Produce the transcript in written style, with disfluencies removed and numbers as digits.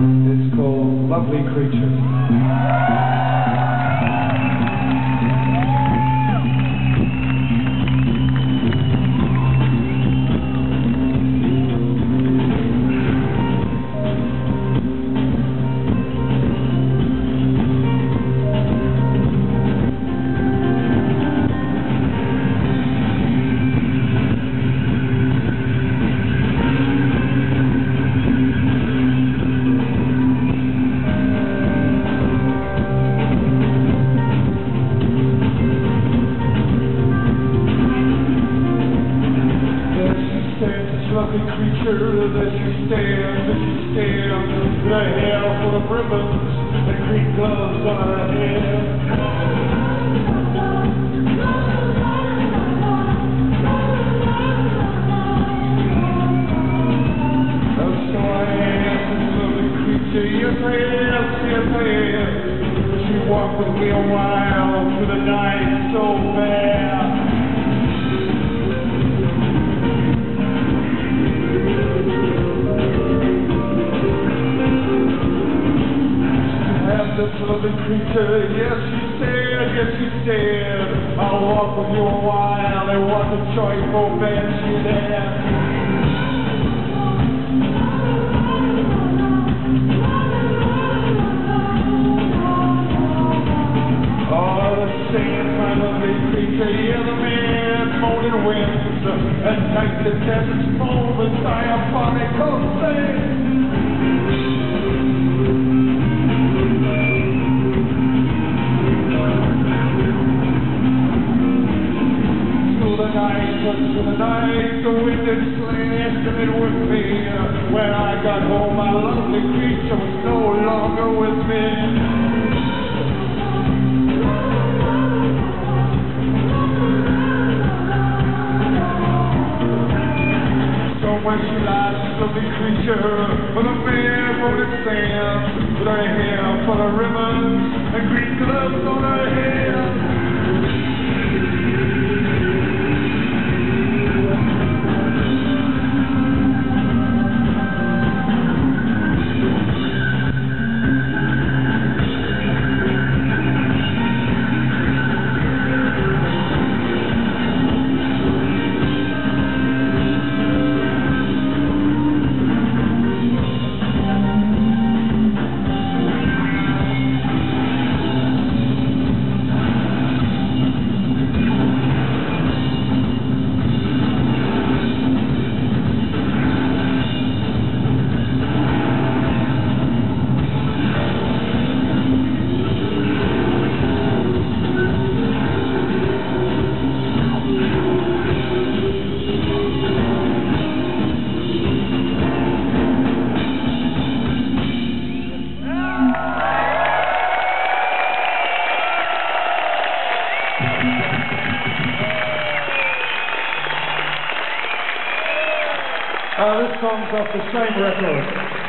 It's called Lovely Creature. Lovely creature, that she stands, with her hair full of ribbons and green gloves on her head. Oh, so I am this lovely creature, yes I am. She walked with me a while through the night so fair. This lovely creature, yes she said, I'll walk with you a while, and what a joyful man she had. Oh, the sand, my lovely creature, yeah, the man moaning winds, and night the desert's moan with diabolical sand. Through the night, the wind had slashed and it with me. When I got home, my lovely creature was no longer with me. So when she lies, this lovely creature, with a man wrote in sand, with her hair full of ribbons and green gloves on her head. This song's off the same record.